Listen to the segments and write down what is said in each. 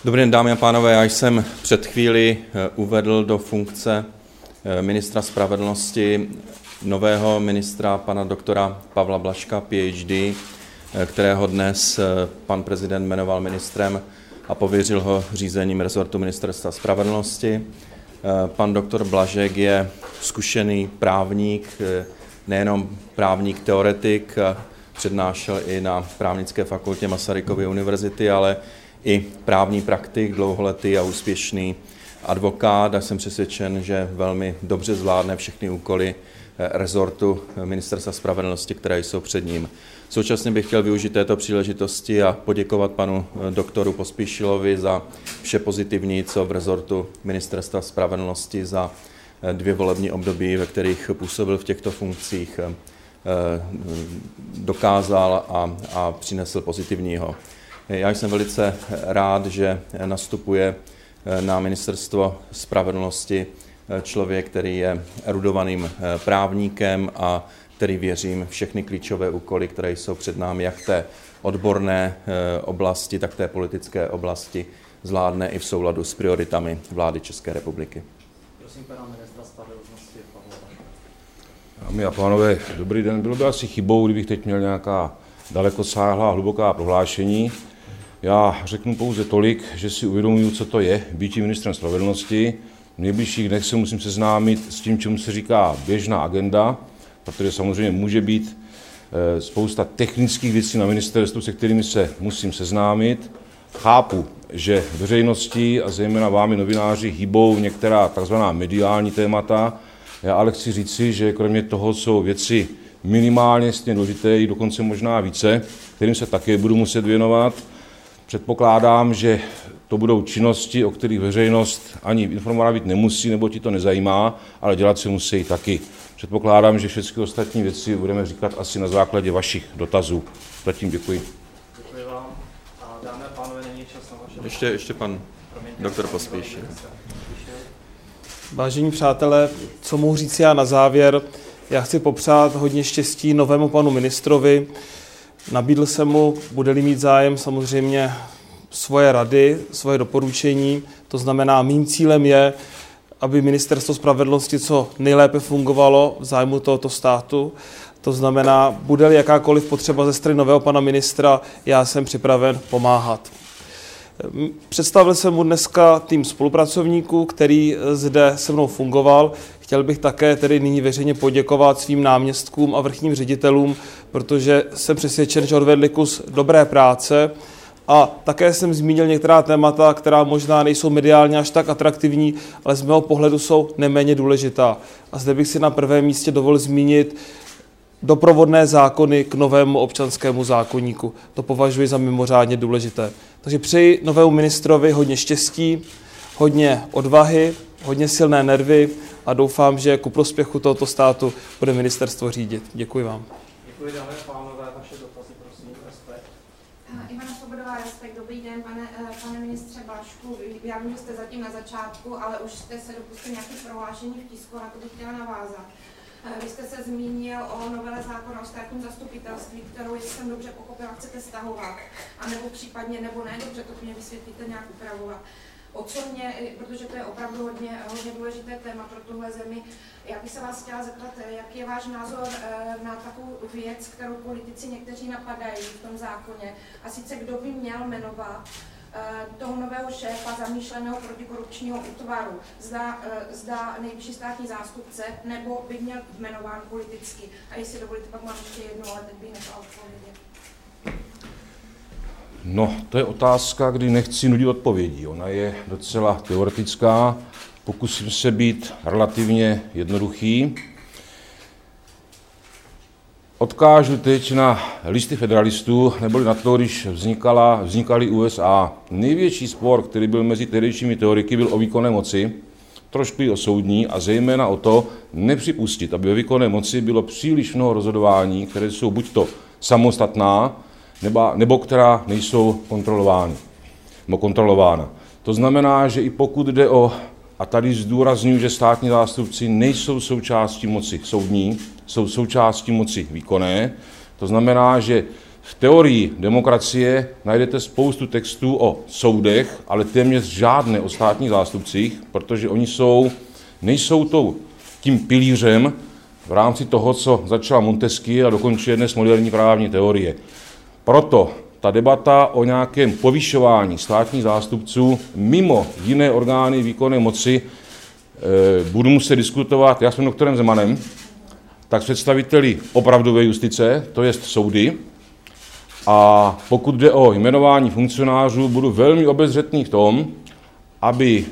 Dobrý den, dámy a pánové, já jsem před chvíli uvedl do funkce ministra spravedlnosti nového ministra, pana doktora Pavla Blažka, PhD, kterého dnes pan prezident jmenoval ministrem a pověřil ho řízením rezortu ministerstva spravedlnosti. Pan doktor Blažek je zkušený právník, nejenom právník teoretik, přednášel i na právnické fakultě Masarykovy univerzity, ale i právní praktik, dlouholetý a úspěšný advokát, a jsem přesvědčen, že velmi dobře zvládne všechny úkoly rezortu ministerstva spravedlnosti, které jsou před ním. Současně bych chtěl využít této příležitosti a poděkovat panu doktoru Pospíšilovi za vše pozitivní, co v rezortu ministerstva spravedlnosti za 2 volební období, ve kterých působil v těchto funkcích, dokázal a přinesl pozitivního. Já jsem velice rád, že nastupuje na ministerstvo spravedlnosti člověk, který je erudovaným právníkem a který, věřím, všechny klíčové úkoly, které jsou před námi, jak v té odborné oblasti, tak v té politické oblasti, zvládne i v souladu s prioritami vlády České republiky. Prosím pana ministra spravedlnosti Pavla Blažka. Dámy a pánové, dobrý den. Bylo by asi chybou, kdybych teď měl nějaká dalekosáhlá, hluboká prohlášení. Já řeknu pouze tolik, že si uvědomuji, co to je být ministrem spravedlnosti. V nejbližších dnech se musím seznámit s tím, čemu se říká běžná agenda, protože samozřejmě může být spousta technických věcí na ministerstvu, se kterými se musím seznámit. Chápu, že veřejnosti a zejména vámi novináři hýbou některá takzvaná mediální témata. Já ale chci říci, že kromě toho jsou věci minimálně stejně důležité, i dokonce možná více, kterým se také budu muset věnovat. Předpokládám, že to budou činnosti, o kterých veřejnost ani informovaná být nemusí, nebo ti to nezajímá, ale dělat se musí taky. Předpokládám, že všechny ostatní věci budeme říkat asi na základě vašich dotazů. Zatím děkuji. Děkuji vám. A dámy a pánové, není čas na vaše... Ještě pan doktor Pospíšil. Vážení přátelé, co mohu říct já na závěr? Já chci popřát hodně štěstí novému panu ministrovi. Nabídl jsem mu, bude-li mít zájem, samozřejmě svoje rady, svoje doporučení. To znamená, mým cílem je, aby ministerstvo spravedlnosti co nejlépe fungovalo v zájmu tohoto státu. To znamená, bude-li jakákoliv potřeba ze strany nového pana ministra, já jsem připraven pomáhat. Představil jsem mu dneska tým spolupracovníků, který zde se mnou fungoval. Chtěl bych také tedy nyní veřejně poděkovat svým náměstkům a vrchním ředitelům, protože jsem přesvědčen, že odvedli kus dobré práce. A také jsem zmínil některá témata, která možná nejsou mediálně až tak atraktivní, ale z mého pohledu jsou neméně důležitá. A zde bych si na prvém místě dovolil zmínit doprovodné zákony k novému občanskému zákoníku. To považuji za mimořádně důležité. Takže přeji novému ministrovi hodně štěstí, hodně odvahy, hodně silné nervy a doufám, že ku prospěchu tohoto státu bude ministerstvo řídit. Děkuji vám. Děkuji, dámy a pánové, vaše dotazy, prosím, Respekt. Ivana Svobodová, Respekt, dobrý den, pane ministře Blažku. Já vím, že jste zatím na začátku, ale už jste se dopustil nějaké prohlášení v tisku, na to bych chtěla navázat. Vy jste se zmínil o novele zákona o státním zastupitelství, kterou, jestli jsem dobře pochopila, chcete stahovat, anebo případně, nebo ne, dobře, to mě vysvětlíte, nějak upravovat. O co mě, protože to je opravdu hodně důležité téma pro tuhle zemi, já bych se vás chtěla zeptat, jaký je váš názor na takovou věc, kterou politici někteří napadají v tom zákoně, a sice kdo by měl jmenovat toho nového šéfa zamýšleného protikorupčního útvaru, zda nejvyšší státní zástupce, nebo by měl jmenován politicky. A jestli dovolíte, pak mám ještě jednu, ale teď bych nechala odpovědět. No, to je otázka, kdy nechci nudit odpovědí. Ona je docela teoretická. Pokusím se být relativně jednoduchý. Odkážu teď na listy federalistů, neboli na to, když vznikaly USA. Největší spor, který byl mezi tehdejšími teoriky, byl o výkonné moci, trošku i o soudní a zejména o to nepřipustit, aby ve výkonné moci bylo příliš mnoho rozhodování, které jsou buď to samostatná, nebo která nejsou kontrolována. To znamená, že i pokud jde o, a tady zdůrazňuji, že státní zástupci nejsou součástí moci soudní, jsou součástí moci výkonné, to znamená, že V teorii demokracie najdete spoustu textů o soudech, ale téměř žádné o státních zástupcích, protože oni nejsou tím pilířem v rámci toho, co začala Montesquieu a dokončuje dnes moderní právní teorie. Proto ta debata o nějakém povyšování státních zástupců mimo jiné orgány výkonné moci budu muset diskutovat jak s doktorem Zemanem, tak s představiteli opravdové justice, to jest soudy. A pokud jde o jmenování funkcionářů, budu velmi obezřetný v tom, aby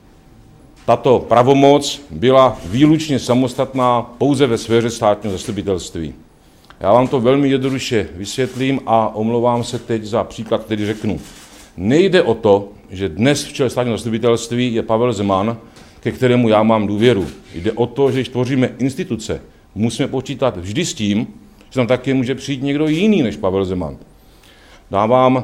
tato pravomoc byla výlučně samostatná pouze ve sféře státního zastupitelství. Já vám to velmi jednoduše vysvětlím a omlouvám se teď za příklad, který řeknu. Nejde o to, že dnes v čele státního zastupitelství je Pavel Zeman, ke kterému já mám důvěru. Jde o to, že když tvoříme instituce, musíme počítat vždy s tím, že tam také může přijít někdo jiný než Pavel Zeman. Dávám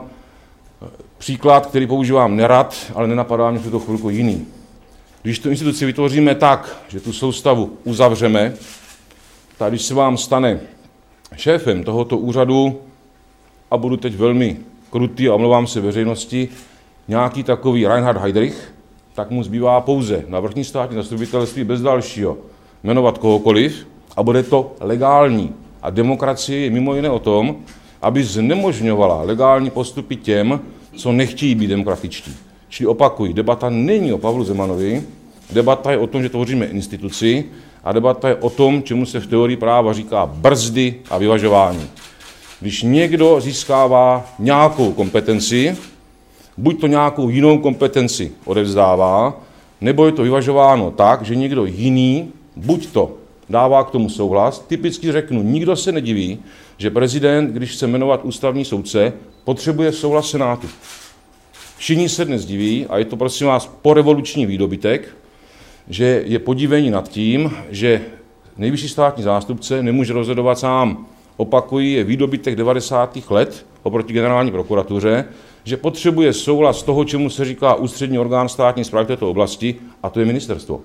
příklad, který používám nerad, ale nenapadá mě v tuto chvilku jiný. Když tu instituci vytvoříme tak, že tu soustavu uzavřeme, tak když se vám stane šéfem tohoto úřadu, a budu teď velmi krutý a omlouvám se veřejnosti, nějaký takový Reinhard Heydrich, tak mu zbývá pouze na vrchní státní zastupitelství bez dalšího jmenovat kohokoliv a bude to legální. A demokracie je mimo jiné o tom, aby znemožňovala legální postupy těm, co nechtějí být demokratičtí. Čili opakuji, debata není o Pavlu Zemanovi, debata je o tom, že tvoříme instituci a debata je o tom, čemu se v teorii práva říká brzdy a vyvažování. Když někdo získává nějakou kompetenci, buď to nějakou jinou kompetenci odevzdává, nebo je to vyvažováno tak, že někdo jiný buď to dává k tomu souhlas. Typicky řeknu, nikdo se nediví, že prezident, když chce jmenovat ústavní soudce, potřebuje souhlas Senátu. Všichni se dnes diví, a je to prosím vás porevoluční výdobytek, že je podivení nad tím, že nejvyšší státní zástupce nemůže rozhodovat sám. Opakují, je výdobytek 90. let oproti generální prokuratuře, že potřebuje souhlas toho, čemu se říká ústřední orgán státní správy v této oblasti, a to je ministerstvo.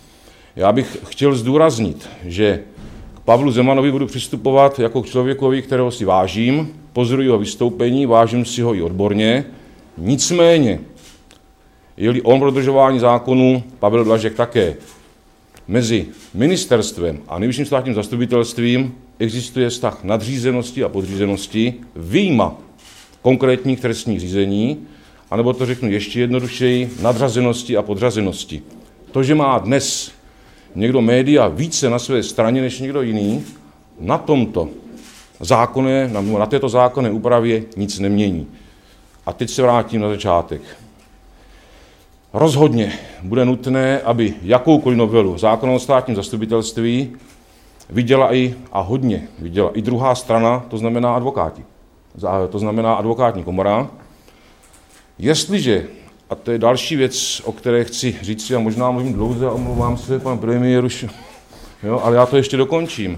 Já bych chtěl zdůraznit, že k Pavlu Zemanovi budu přistupovat jako k člověkovi, kterého si vážím, pozoruji jeho vystoupení, vážím si ho i odborně, nicméně, je-li on pro dodržování zákonů, Pavel Blažek také. Mezi ministerstvem a nejvyšším státním zastupitelstvím existuje vztah nadřízenosti a podřízenosti vyjma konkrétních trestních řízení, anebo to řeknu ještě jednodušeji, nadřazenosti a podřazenosti. To, že má dnes někdo média více na své straně než někdo jiný, na tomto zákoně, na této zákonné úpravě nic nemění. A teď se vrátím na začátek. Rozhodně bude nutné, aby jakoukoliv novelu zákona o státním zastupitelství viděla i druhá strana, to znamená advokáti. To znamená advokátní komora. Jestliže, a to je další věc, o které chci říct, a možná mluvím dlouze a omlouvám se, pan premiér už, ale já to ještě dokončím.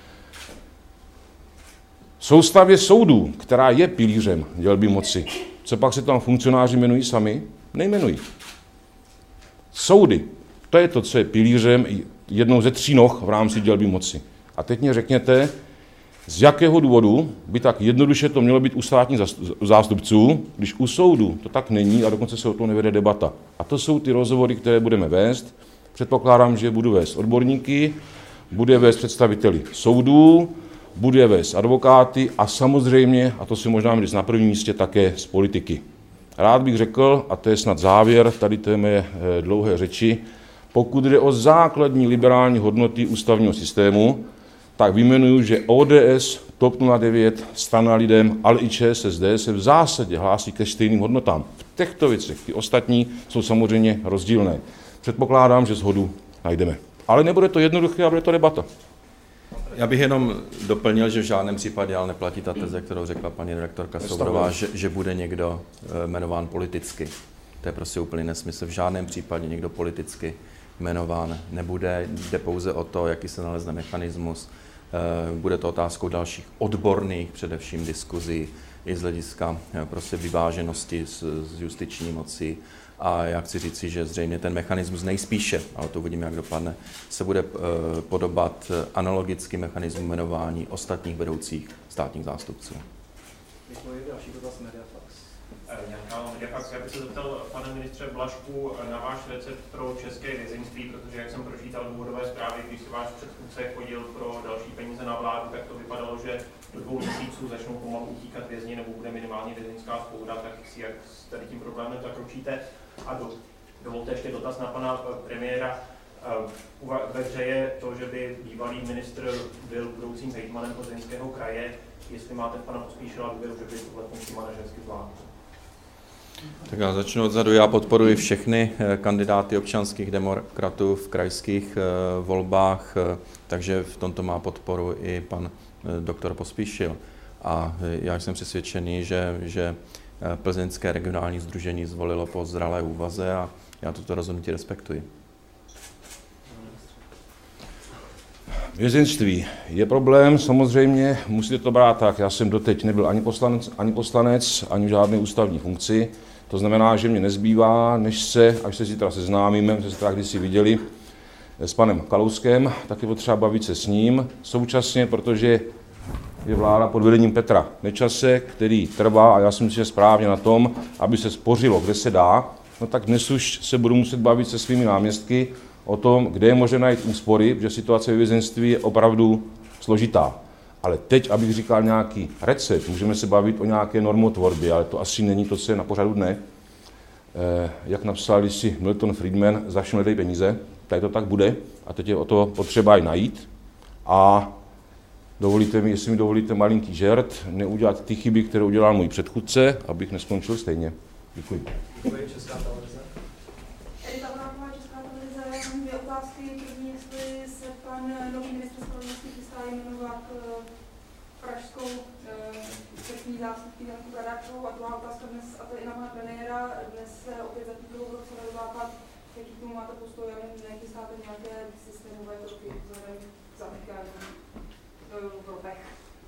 V soustavě soudů, která je pilířem dělby moci, co pak se tam funkcionáři jmenují sami? Nejmenují. Soudy, to je to, co je pilířem, jednou ze 3 noh v rámci dělby moci. A teď mě řekněte, z jakého důvodu by tak jednoduše to mělo být u státních zástupců, když u soudu to tak není a dokonce se o tom nevede debata. A to jsou ty rozhovory, které budeme vést. Předpokládám, že budu vést odborníky, bude vést představiteli soudů, bude vést advokáty a samozřejmě, a to si možná říct na prvním místě, také z politiky. Rád bych řekl, a to je snad závěr tady té mé dlouhé řeči, pokud jde o základní liberální hodnoty ústavního systému, tak vyjmenuju, že ODS, TOP 09, Strana lidem, ale i ČSSD se v zásadě hlásí ke stejným hodnotám. V těchto věcech ty ostatní jsou samozřejmě rozdílné. Předpokládám, že shodu najdeme. Ale nebude to jednoduché a bude to debata. Já bych jenom doplnil, že v žádném případě ale neplatí ta teze, kterou řekla paní redaktorka Soudrová, že bude někdo jmenován politicky. To je prostě úplný nesmysl. V žádném případě někdo politicky jmenován nebude. Jde pouze o to, jaký se nalezne mechanismus. Bude to otázkou dalších odborných, především diskuzí i z hlediska prostě vyváženosti s justiční mocí. A já chci říci, že zřejmě ten mechanismus nejspíše, ale to uvidíme, jak dopadne, se bude podobat analogicky mechanismu jmenování ostatních vedoucích státních zástupců. Děkuji. Další dotaz Mediafax. Já bych se zeptal, pane ministře Blažku, na váš recept pro české vězeňství, protože jak jsem pročítal důvodové zprávy, když si váš předchůdce chodil pro další peníze na vládu, tak to vypadalo, že do 2 měsíců začnou pomalu utíkat vězni nebo bude minimálně vězeňská spouda, tak si jak s tady tím problémem zakročíte. A dovolte ještě dotaz na pana premiéra. Ve hře je to, že by bývalý ministr byl budoucím hejtmanem Plzeňského kraje. Jestli máte pana Pospíšila důvěru, že by tohle funkci manažersky zvládl. Tak já začnu odzadu. Já podporuji všechny kandidáty občanských demokratů v krajských volbách, takže v tomto má podporu i pan doktor Pospíšil. A já jsem přesvědčený, že Plzeňské regionální sdružení zvolilo po zralé úvaze a já toto rozhodnutí respektuji. Vězeňství je problém, samozřejmě, musíte to brát tak. Já jsem doteď nebyl ani poslanec, ani v žádné ústavní funkci. To znamená, že mě nezbývá, až se zítra seznámíme, jsme se teda kdysi viděli s panem Kalouskem, tak je potřeba bavit se s ním. Současně, protože je vláda pod vedením Petra Nečase, který trvá, a já si myslím, že správně na tom, aby se spořilo, kde se dá, no tak dnes už se budu muset bavit se svými náměstky o tom, kde je možné najít úspory, protože situace ve vězeňství je opravdu složitá. Ale teď, abych říkal nějaký recept, můžeme se bavit o nějaké normotvorbě, ale to asi není to, co je na pořadu dne. Jak napsal si Milton Friedman, začnu dej peníze, tak to tak bude a teď je o to potřeba i najít. A dovolíte mi, jestli mi dovolíte malinký žert, neudělat ty chyby, které udělal můj předchůdce, abych neskončil stejně. Děkuji. Děkuji. Česká televize. Edita Vrátová, Česká televize. Mám 2 otázky. První, jestli se pan nový ministr spravedlnosti chystá jmenovat pražskou trestní zástupkyni Lenku Bradáčovou. A druhá otázka dnes, a to je i na pana premiéra, dnes se opět zatýkalo v roce Západ. Jaký k tomu máte postoj a nechystáte nějaké systémové kroky vzhledem k zatýkání v Ropech?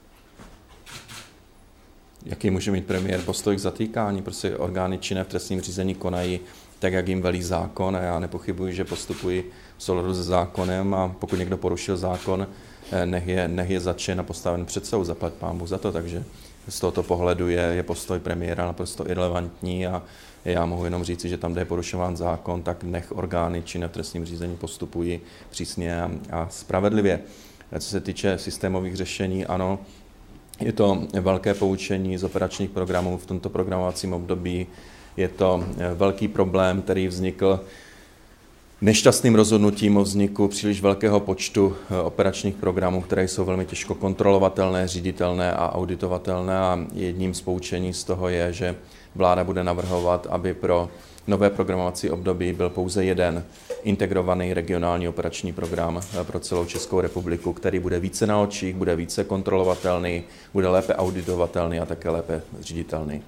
Jaký může mít premiér postoj k zatýkání? Prostě orgány činné v trestním řízení konají tak, jak jim velí zákon a já nepochybuji, že postupují v souladu se zákonem a pokud někdo porušil zákon, nech je zatčen a postaven před soud, zaplať pánbůh za to, takže z tohoto pohledu je postoj premiéra naprosto irelevantní a já mohu jenom říci, že tam, kde je porušován zákon, tak nech orgány činné v trestním řízení postupují přísně a spravedlivě. Co se týče systémových řešení, ano, je to velké poučení z operačních programů v tomto programovacím období. Je to velký problém, který vznikl nešťastným rozhodnutím o vzniku příliš velkého počtu operačních programů, které jsou velmi těžko kontrolovatelné, říditelné a auditovatelné. A jedním z poučení z toho je, že vláda bude navrhovat, aby pro nové programovací období byl pouze jeden integrovaný regionální operační program pro celou Českou republiku, který bude více na očích, bude více kontrolovatelný, bude lépe auditovatelný a také lépe říditelný.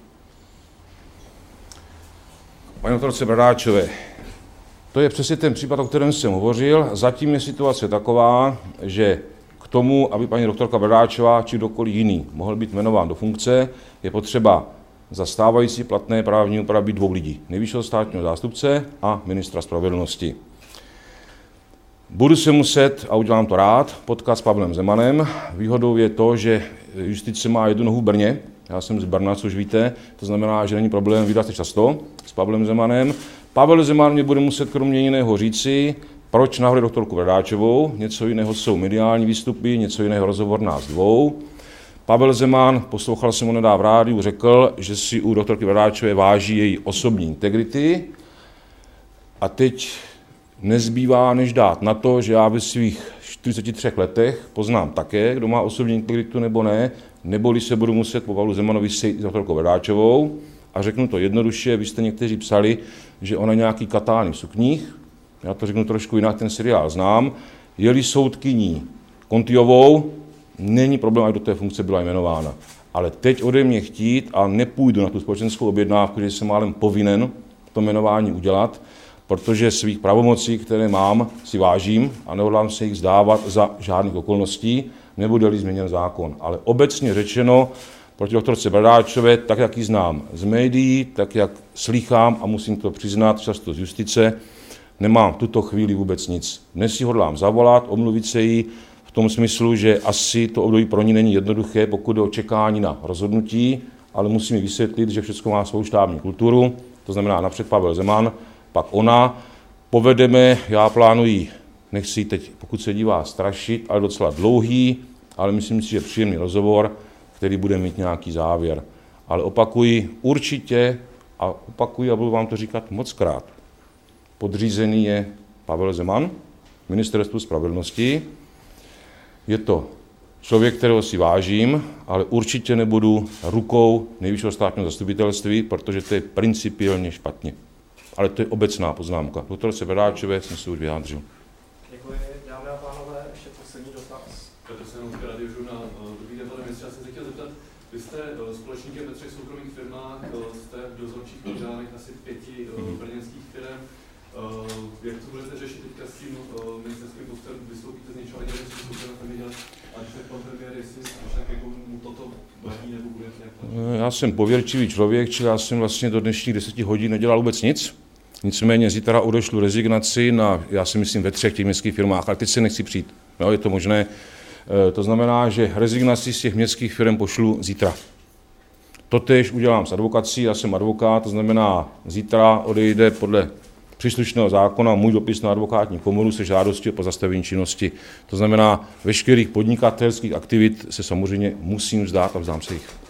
Paní doktorce Bradáčové, to je přesně ten případ, o kterém jsem hovořil. Zatím je situace taková, že k tomu, aby paní doktorka Bradáčová či kdokoliv jiný mohl být jmenován do funkce, je potřeba za stávající platné právní úpravy 2 lidí. Nejvyššího státního zástupce a ministra spravedlnosti. Budu se muset, a udělám to rád, potkat s Pavlem Zemanem. Výhodou je to, že justice má 1 nohu v Brně. Já jsem z Brna, což víte, to znamená, že není problém vydat se často s Pavlem Zemanem. Pavel Zeman mě bude muset kromě jiného říci, proč navrhuje doktorku Bradáčovou, něco jiného jsou mediální výstupy, něco jiného rozhovor nás 2. Pavel Zeman, poslouchal jsem ho nedávno v rádiu, řekl, že si u doktorky Bradáčové váží její osobní integrity a teď nezbývá než dát na to, že já ve svých 43 letech poznám také, kdo má osobní integritu nebo ne, neboli se budu muset po Pavlu Zemanovi sejít s doktorkou Bradáčovou a řeknu to jednoduše, vy jste někteří psali, že ona nějaký katány v sukních, já to řeknu trošku jinak, ten seriál znám, je-li soudkyní Kontiovou, není problém, aby do té funkce byla jmenována. Ale teď ode mě chtít a nepůjdu na tu společenskou objednávku, že jsem málem povinen to jmenování udělat, protože svých pravomocí, které mám, si vážím a nehodlám se jich vzdávat za žádných okolností, nebude-li změněn zákon. Ale obecně řečeno, proti doktorce Bradáčové, tak jak ji znám z médií, tak jak slýchám a musím to přiznat často z justice, nemám v tuto chvíli vůbec nic. Dnes si hodlám zavolat, omluvit se jí v tom smyslu, že asi to období pro ní není jednoduché, pokud jde o čekání na rozhodnutí ale musím vysvětlit, že všechno má svou štábní kulturu, to znamená napřed Pavel Zeman, pak ona. Povedeme, já plánuji, nechci teď, pokud se dívá, strašit, ale docela dlouhý, ale myslím si, že příjemný rozhovor, který bude mít nějaký závěr. Ale opakuji určitě, a budu vám to říkat mockrát, podřízený je Pavel Zeman, Ministerstvu spravedlnosti. Je to člověk, kterého si vážím, ale určitě nebudu rukou Nejvyššího státního zastupitelství, protože to je principiálně špatně. Ale to je obecná poznámka. Doktorce Bradáčové jsem se už vyjádřil. Děkuji. Dámy a pánové, ještě poslední dotaz. Petr Senovský, Radiožurnál. Dobrý den, pane ministře, já jsem se chtěl zeptat, vy jste společníkem ve 3 soukromých firmách, jste v dozorčích orgánech asi 5 brněnských firm. Jak to budete řešit teďka s tím ministerským postem? Vystoupíte z něčeho, ani nevím, co budete vidět, a když tak pan premiér, jestli jako mu toto vadí, nebo budete nějak... Já jsem pověrčivý člověk, čili já jsem vlastně do dnešních 10 hodin nedělal vůbec nic. Nicméně zítra odešlu rezignaci na, já si myslím, ve 3 těch městských firmách, ale teď se nechci přijít. Jo, je to možné. To znamená, že rezignaci z těch městských firm pošlu zítra. Totéž udělám s advokací, já jsem advokát, to znamená, zítra odejde podle příslušného zákona můj dopis na advokátní komoru se žádostí o pozastavení činnosti. To znamená, veškerých podnikatelských aktivit se samozřejmě musím vzdát a vzdám se jich.